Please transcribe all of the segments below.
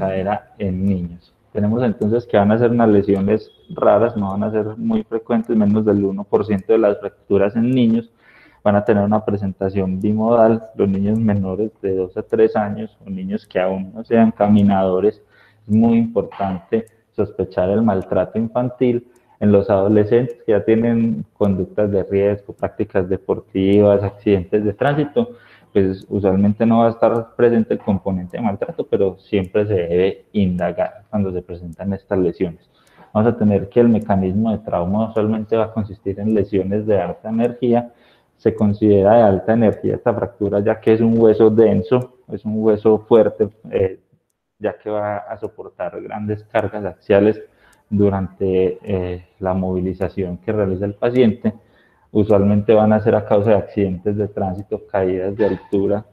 cadera en niños. Tenemos entonces que van a ser unas lesiones raras, no van a ser muy frecuentes, menos del 1% de las fracturas en niños, van a tener una presentación bimodal. Los niños menores de 2 a 3 años o niños que aún no sean caminadores, es muy importante sospechar el maltrato infantil. En los adolescentes que ya tienen conductas de riesgo, prácticas deportivas, accidentes de tránsito, pues usualmente no va a estar presente el componente de maltrato, pero siempre se debe indagar cuando se presentan estas lesiones. Vamos a tener que el mecanismo de trauma usualmente va a consistir en lesiones de alta energía. Se considera de alta energía esta fractura ya que es un hueso denso, es un hueso fuerte, ya que va a soportar grandes cargas axiales durante la movilización que realiza el paciente. Usualmente van a ser a causa de accidentes de tránsito, caídas de altura,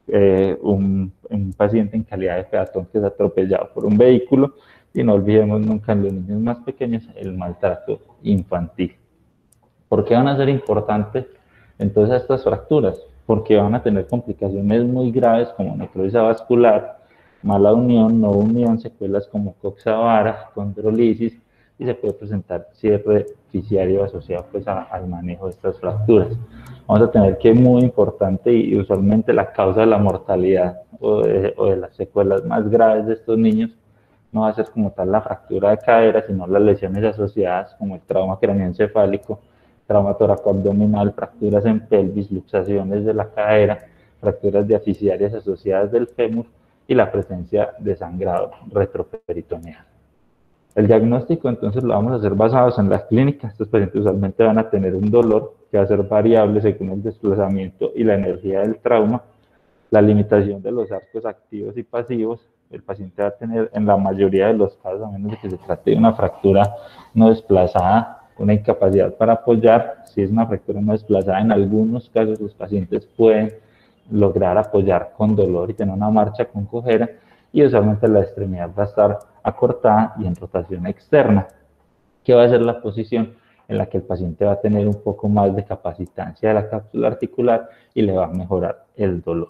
un paciente en calidad de peatón que es atropellado por un vehículo, y no olvidemos nunca en los niños más pequeños el maltrato infantil. ¿Por qué van a ser importantes entonces estas fracturas? Porque van a tener complicaciones muy graves como necrosis vascular, mala unión, no unión, secuelas como coxa-vara, condrolisis, y se puede presentar cierre fisiario asociado pues al manejo de estas fracturas. Vamos a tener que es muy importante y usualmente la causa de la mortalidad o de las secuelas más graves de estos niños no va a ser como tal la fractura de cadera, sino las lesiones asociadas como el trauma craneoencefálico, trauma toracoabdominal, fracturas en pelvis, luxaciones de la cadera, fracturas diafisiarias asociadas del fémur y la presencia de sangrado retroperitoneal. El diagnóstico entonces lo vamos a hacer basados en la clínica. Estos pacientes usualmente van a tener un dolor que va a ser variable según el desplazamiento y la energía del trauma, la limitación de los arcos activos y pasivos. El paciente va a tener en la mayoría de los casos, a menos de que se trate de una fractura no desplazada, una incapacidad para apoyar. Si es una fractura no desplazada, en algunos casos los pacientes pueden lograr apoyar con dolor y tener una marcha con cojera, y usualmente la extremidad va a estar acortada y en rotación externa, que va a ser la posición en la que el paciente va a tener un poco más de capacitancia de la cápsula articular y le va a mejorar el dolor.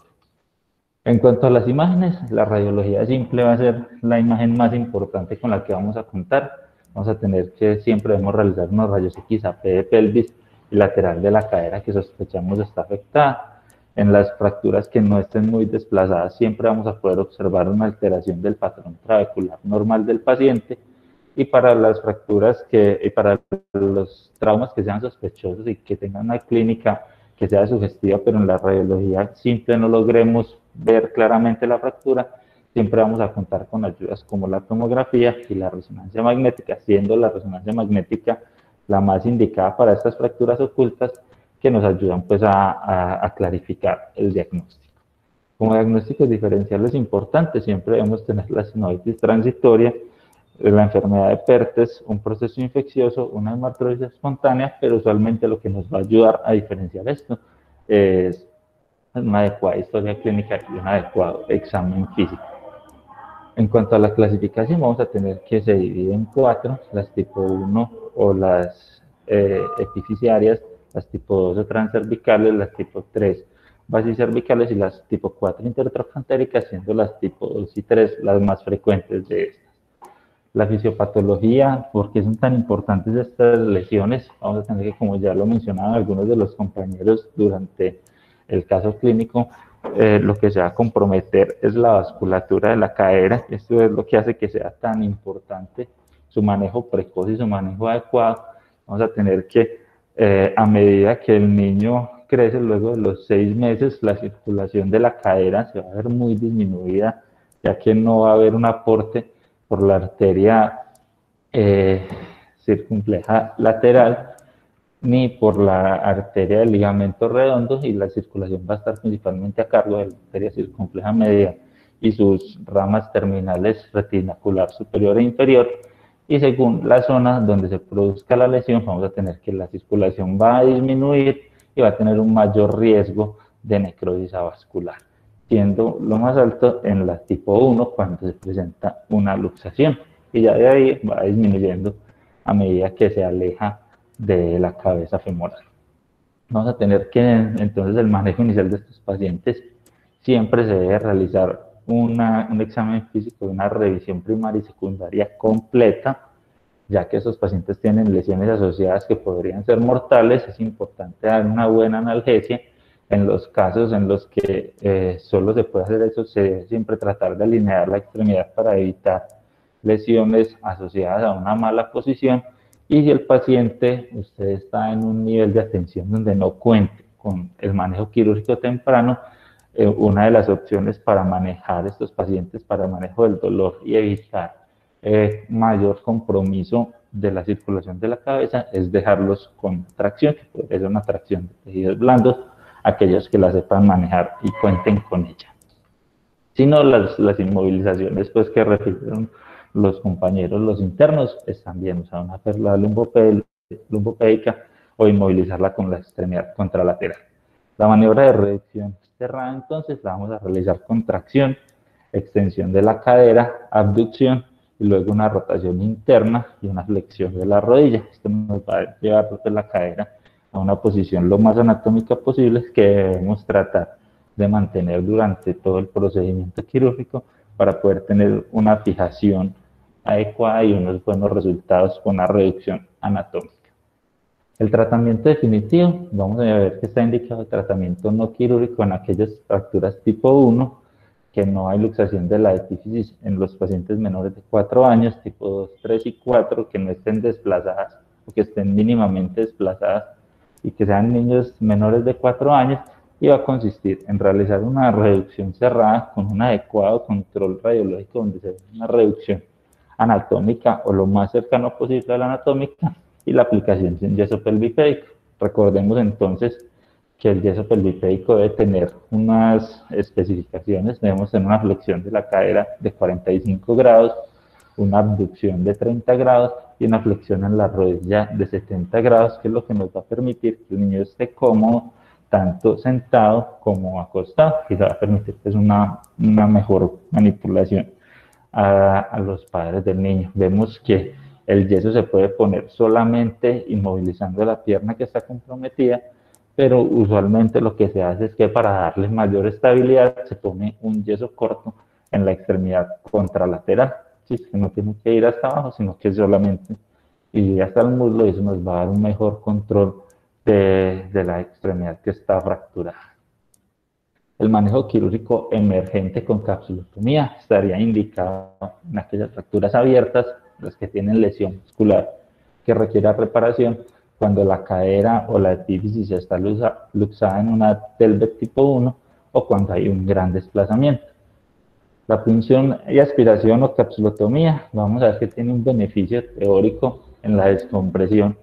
En cuanto a las imágenes, la radiología simple va a ser la imagen más importante con la que vamos a contar. Vamos a tener que siempre debemos realizar unos rayos X AP de pelvis y lateral de la cadera que sospechamos está afectada. En las fracturas que no estén muy desplazadas, siempre vamos a poder observar una alteración del patrón trabecular normal del paciente. Y para las fracturas y para los traumas que sean sospechosos y que tengan una clínica que sea sugestiva, pero en la radiología simple no logremos ver claramente la fractura, siempre vamos a contar con ayudas como la tomografía y la resonancia magnética, siendo la resonancia magnética la más indicada para estas fracturas ocultas, que nos ayudan pues a clarificar el diagnóstico. Como diagnósticos diferenciales importantes, siempre debemos tener la sinovitis transitoria, la enfermedad de Pertes, un proceso infeccioso, una hematrosis espontánea, pero usualmente lo que nos va a ayudar a diferenciar esto es una adecuada historia clínica y un adecuado examen físico. En cuanto a la clasificación, vamos a tener que se divide en 4, las tipo 1 o las epifisiarias, las tipo 2 o transcervicales, las tipo 3 basicervicales y las tipo 4 intertrocantéricas, siendo las tipo 2 y 3 las más frecuentes de estas. La fisiopatología, ¿por qué son tan importantes estas lesiones? Vamos a tener que, como ya lo mencionaban algunos de los compañeros durante el caso clínico, lo que se va a comprometer es la vasculatura de la cadera. Esto es lo que hace que sea tan importante su manejo precoz y su manejo adecuado. Vamos a tener que, a medida que el niño crece, luego de los 6 meses, la circulación de la cadera se va a ver muy disminuida, ya que no va a haber un aporte por la arteria circunfleja lateral, ni por la arteria del ligamento redondo, y la circulación va a estar principalmente a cargo de la arteria circunfleja media y sus ramas terminales retinacular superior e inferior, y según la zona donde se produzca la lesión, vamos a tener que la circulación va a disminuir y va a tener un mayor riesgo de necrosis vascular, siendo lo más alto en la tipo 1 cuando se presenta una luxación, y ya de ahí va disminuyendo a medida que se aleja de la cabeza femoral. Vamos a tener que entonces el manejo inicial de estos pacientes siempre se debe realizar un examen físico y una revisión primaria y secundaria completa, ya que esos pacientes tienen lesiones asociadas que podrían ser mortales. Es importante dar una buena analgesia. En los casos en los que solo se puede hacer eso, se debe siempre tratar de alinear la extremidad para evitar lesiones asociadas a una mala posición. Y si el paciente, usted está en un nivel de atención donde no cuente con el manejo quirúrgico temprano, una de las opciones para manejar estos pacientes, para manejo del dolor y evitar mayor compromiso de la circulación de la cabeza, es dejarlos con tracción, que puede ser una tracción de tejidos blandos, aquellos que la sepan manejar y cuenten con ella. Si no, las inmovilizaciones pues, que refirieron los compañeros, los internos, están bien, o sea, una perla lumbopédica o inmovilizarla con la extremidad contralateral. La maniobra de reducción cerrada, entonces, la vamos a realizar con tracción, extensión de la cadera, abducción y luego una rotación interna y una flexión de la rodilla. Esto nos va a llevar la cadera a una posición lo más anatómica posible que debemos tratar de mantener durante todo el procedimiento quirúrgico para poder tener una fijación adecuada y unos buenos resultados con la reducción anatómica. El tratamiento definitivo, vamos a ver que está indicado el tratamiento no quirúrgico en aquellas fracturas tipo 1, que no hay luxación de la epífisis en los pacientes menores de 4 años, tipo 2, 3 y 4, que no estén desplazadas o que estén mínimamente desplazadas y que sean niños menores de 4 años, y va a consistir en realizar una reducción cerrada con un adecuado control radiológico donde se ve una reducción anatómica o lo más cercano posible a la anatómica y la aplicación de un yeso pelvipédico. Recordemos entonces que el yeso pelvipédico debe tener unas especificaciones, debemos tener una flexión de la cadera de 45 grados, una abducción de 30 grados y una flexión en la rodilla de 70 grados, que es lo que nos va a permitir que el niño esté cómodo, tanto sentado como acostado, y le va a permitir pues, una mejor manipulación a los padres del niño. Vemos que el yeso se puede poner solamente inmovilizando la pierna que está comprometida, pero usualmente lo que se hace es que para darle mayor estabilidad se pone un yeso corto en la extremidad contralateral. Sí, que no tiene que ir hasta abajo, sino que solamente ir hasta el muslo, y eso nos va a dar un mejor control de la extremidad que está fracturada. El manejo quirúrgico emergente con capsulotomía estaría indicado en aquellas fracturas abiertas, las que tienen lesión muscular que requiera reparación, cuando la cadera o la epífisis está luxada en una TELVEC tipo 1 o cuando hay un gran desplazamiento. La punción y aspiración o capsulotomía, vamos a ver que tiene un beneficio teórico en la descompresión.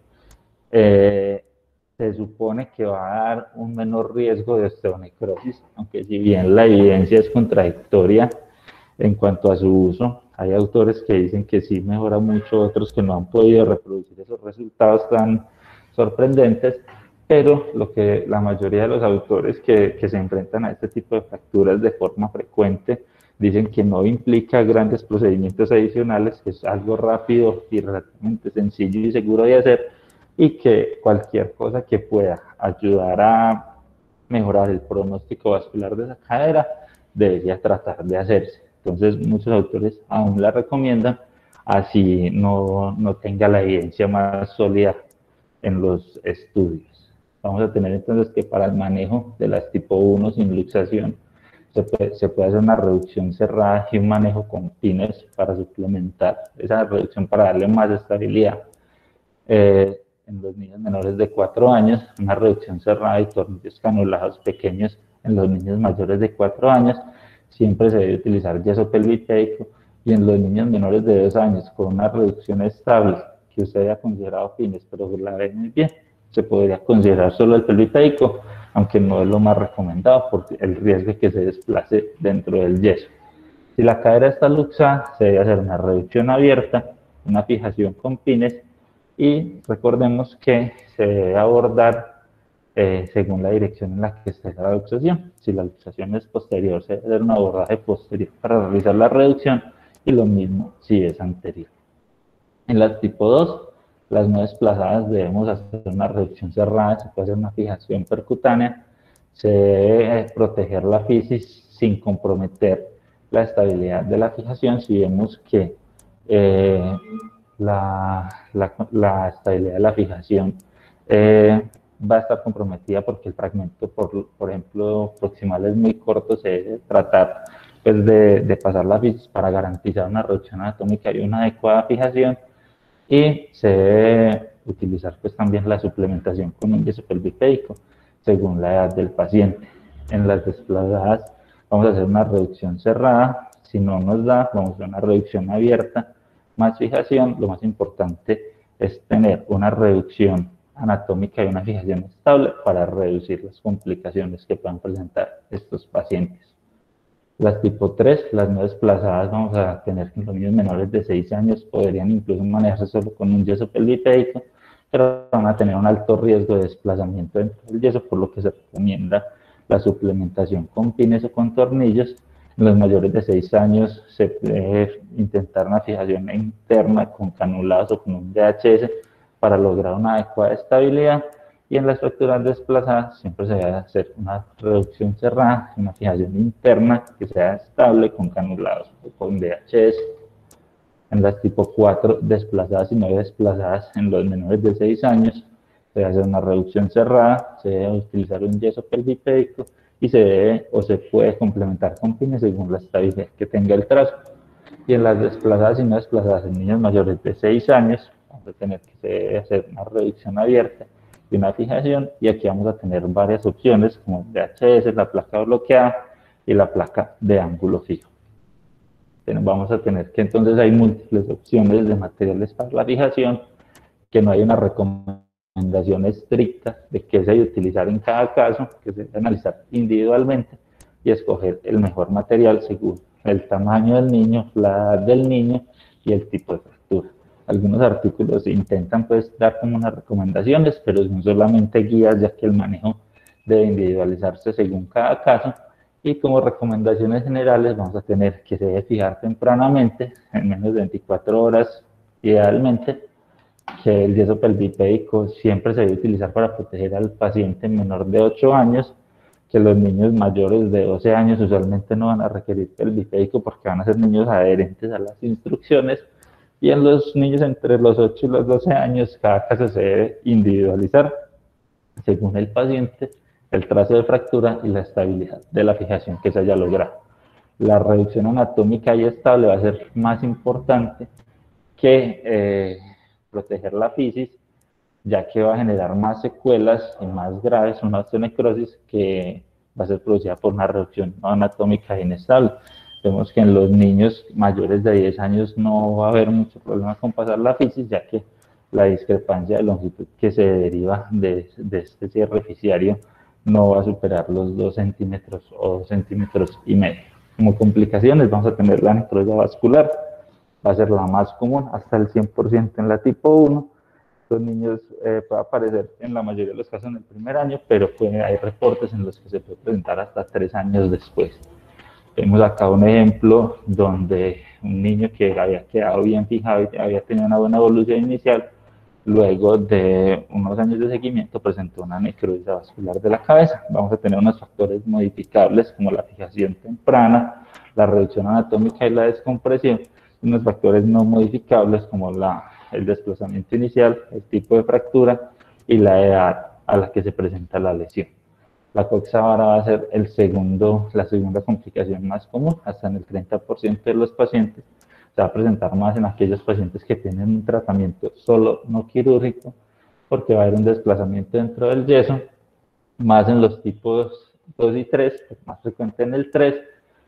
Se supone que va a dar un menor riesgo de osteonecrosis, aunque si bien la evidencia es contradictoria en cuanto a su uso, hay autores que dicen que sí mejora mucho, otros que no han podido reproducir esos resultados tan sorprendentes, pero lo que la mayoría de los autores que se enfrentan a este tipo de fracturas de forma frecuente dicen que no implica grandes procedimientos adicionales, que es algo rápido y relativamente sencillo y seguro de hacer, y que cualquier cosa que pueda ayudar a mejorar el pronóstico vascular de esa cadera debería tratar de hacerse. Entonces muchos autores aún la recomiendan, así no tenga la evidencia más sólida en los estudios. Vamos a tener entonces que para el manejo de las tipo 1 sin luxación se puede hacer una reducción cerrada y un manejo con pines para suplementar esa reducción, para darle más estabilidad. En los niños menores de 4 años, una reducción cerrada y tornillos canulados pequeños en los niños mayores de 4 años, siempre se debe utilizar yeso pelvipédico, y en los niños menores de 2 años, con una reducción estable, que usted haya considerado pines, pero la ve muy bien, se podría considerar solo el pelvipédico, aunque no es lo más recomendado por el riesgo de que se desplace dentro del yeso. Si la cadera está luxada, se debe hacer una reducción abierta, una fijación con pines, y recordemos que se debe abordar según la dirección en la que esté la luxación. Si la luxación es posterior, se debe hacer un abordaje posterior para realizar la reducción, y lo mismo si es anterior. En las tipo 2, las no desplazadas, debemos hacer una reducción cerrada, se puede hacer una fijación percutánea, se debe proteger la fisis sin comprometer la estabilidad de la fijación si vemos que eh, la estabilidad de la fijación va a estar comprometida porque el fragmento, por ejemplo, proximal es muy corto, se debe tratar pues, de pasar la fisis para garantizar una reducción anatómica y una adecuada fijación, y se debe utilizar pues, también la suplementación con un yeso pelvipédico según la edad del paciente. En las desplazadas vamos a hacer una reducción cerrada, si no nos da, vamos a hacer una reducción abierta, más fijación. Lo más importante es tener una reducción anatómica y una fijación estable para reducir las complicaciones que puedan presentar estos pacientes. Las tipo 3, las no desplazadas, vamos a tener que los niños menores de 6 años podrían incluso manejarse solo con un yeso pelvipédico, pero van a tener un alto riesgo de desplazamiento dentro del yeso, por lo que se recomienda la suplementación con pines o con tornillos. En los mayores de 6 años se puede intentar una fijación interna con canulados o con un DHS para lograr una adecuada estabilidad, y en las fracturas desplazadas siempre se debe hacer una reducción cerrada, una fijación interna que sea estable con canulados o con DHS. En las tipo 4 desplazadas y no desplazadas en los menores de 6 años se debe hacer una reducción cerrada, se debe utilizar un yeso pelvipédico y se debe o se puede complementar con pines según la estabilidad que tenga el trazo. Y en las desplazadas y no desplazadas en niños mayores de 6 años vamos a tener que se debe hacer una reducción abierta y una fijación, y aquí vamos a tener varias opciones como DHS, la placa bloqueada y la placa de ángulo fijo. Vamos a tener que entonces hay múltiples opciones de materiales para la fijación, que no hay una recomendación estricta de qué se debe utilizar en cada caso, que se debe analizar individualmente y escoger el mejor material según el tamaño del niño, la edad del niño y el tipo de fractura. Algunos artículos intentan pues dar como unas recomendaciones, pero son solamente guías, ya que el manejo debe individualizarse según cada caso. Y como recomendaciones generales vamos a tener que se debe fijar tempranamente, en menos de 24 horas idealmente, que el yeso pelvipédico siempre se debe utilizar para proteger al paciente menor de 8 años, que los niños mayores de 12 años usualmente no van a requerir pelvipédico porque van a ser niños adherentes a las instrucciones, y en los niños entre los 8 y los 12 años cada caso se debe individualizar según el paciente, el trazo de fractura y la estabilidad de la fijación que se haya logrado. La reducción anatómica y estable va a ser más importante que proteger la fisis, ya que va a generar más secuelas y más graves, una osteonecrosis que va a ser producida por una reducción anatómica inestable. Vemos que en los niños mayores de 10 años no va a haber mucho problema con pasar la fisis, ya que la discrepancia de longitud que se deriva de este cierre fisiario no va a superar los 2 centímetros o 2 centímetros y medio. Como complicaciones vamos a tener la necrosis vascular, va a ser la más común, hasta el 100% en la tipo 1. Los niños puede aparecer en la mayoría de los casos en el primer año, pero hay reportes en los que se puede presentar hasta 3 años después. Vemos acá un ejemplo donde un niño que había quedado bien fijado y había tenido una buena evolución inicial, luego de unos años de seguimiento presentó una necrosis vascular de la cabeza. Vamos a tener unos factores modificables como la fijación temprana, la reducción anatómica y la descompresión, y unos factores no modificables como el desplazamiento inicial, el tipo de fractura y la edad a la que se presenta la lesión. La coxavara va a ser la segunda complicación más común, hasta en el 30% de los pacientes. Se va a presentar más en aquellos pacientes que tienen un tratamiento solo no quirúrgico, porque va a haber un desplazamiento dentro del yeso, más en los tipos 2 y 3, más frecuente en el 3,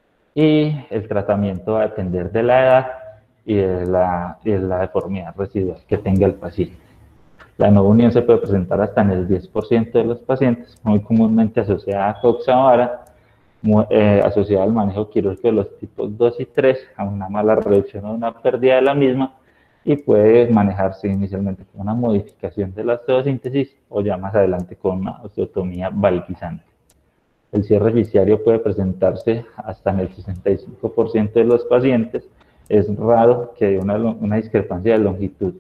y el tratamiento va a depender de la edad y de la deformidad residual que tenga el paciente. La no unión se puede presentar hasta en el 10% de los pacientes, muy comúnmente asociada a coxavara, asociada al manejo quirúrgico de los tipos 2 y 3, a una mala reducción o una pérdida de la misma, y puede manejarse inicialmente con una modificación de la osteosíntesis o ya más adelante con una osteotomía valgizante. El cierre fisiario puede presentarse hasta en el 65% de los pacientes. Es raro que haya una discrepancia de longitud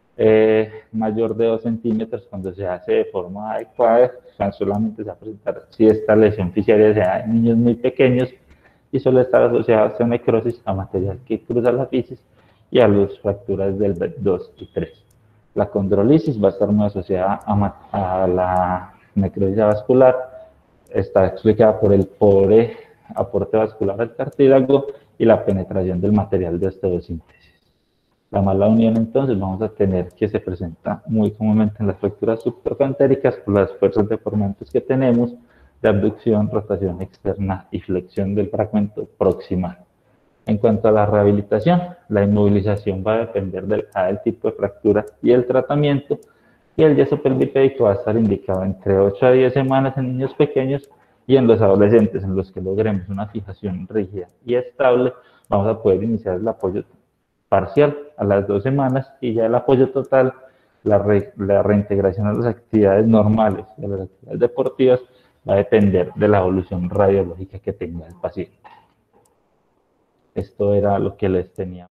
mayor de 2 centímetros cuando se hace de forma adecuada. Solamente se va a presentar si esta lesión fisiaria se da en niños muy pequeños, y suele estar asociada a osteonecrosis, a material que cruza la fisis y a las fracturas del B2 y 3. La condrolisis va a estar muy asociada a la necrosis vascular, está explicada por el pobre aporte vascular al cartílago y la penetración del material de osteosíntesis. La mala unión, entonces, vamos a tener que se presenta muy comúnmente en las fracturas subtrocantéricas por las fuerzas deformantes que tenemos de abducción, rotación externa y flexión del fragmento proximal. En cuanto a la rehabilitación, la inmovilización va a depender del tipo de fractura y el tratamiento, y el yeso pelvipédico va a estar indicado entre 8 a 10 semanas en niños pequeños, y en los adolescentes en los que logremos una fijación rígida y estable, vamos a poder iniciar el apoyo parcial a las 2 semanas, y ya el apoyo total, la reintegración a las actividades normales y a las actividades deportivas, va a depender de la evolución radiológica que tenga el paciente. Esto era lo que les tenía.